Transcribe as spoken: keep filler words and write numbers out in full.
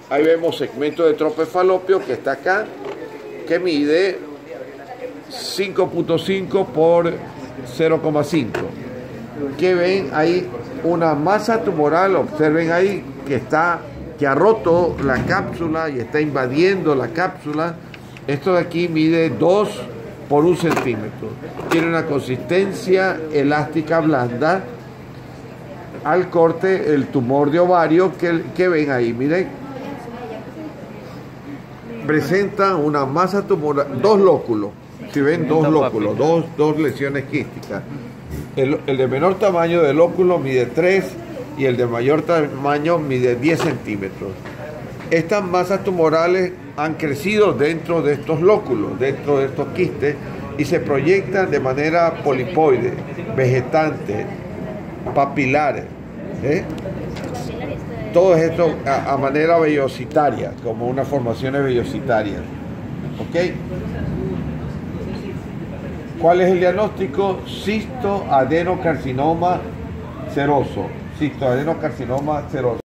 Ahí vemos segmento de trope falopio que está acá, que mide cinco punto cinco por cero coma cinco. Que ven ahí una masa tumoral, observen ahí que está, que ha roto la cápsula y está invadiendo la cápsula. Esto de aquí mide dos por un centímetro. Tiene una consistencia elástica blanda. Al corte el tumor de ovario que, que ven ahí, miren, presenta una masa tumoral, dos lóculos, si ven dos lóculos, dos, dos lesiones quísticas. El, el de menor tamaño del óculo mide tres y el de mayor tamaño mide diez centímetros. Estas masas tumorales han crecido dentro de estos lóculos, dentro de estos quistes, y se proyectan de manera polipoide, vegetante, papilares, ¿eh? Todo esto a, a manera vellositaria, como unas formaciones vellositarias. ¿Ok? ¿Cuál es el diagnóstico? Cistoadenocarcinoma seroso. Cistoadenocarcinoma seroso.